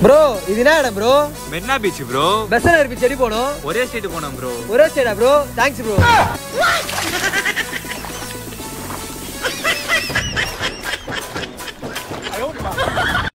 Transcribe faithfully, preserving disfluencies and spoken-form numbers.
Bro இது என்ன இடம் bro? Marina beach bro. Besant beach எடி போணும். ஒரே ஸ்ட்ரீட் போணும் ப்ரோ. ஒரே ஸ்ட்ரீட்டா ப்ரோ? Thanks bro.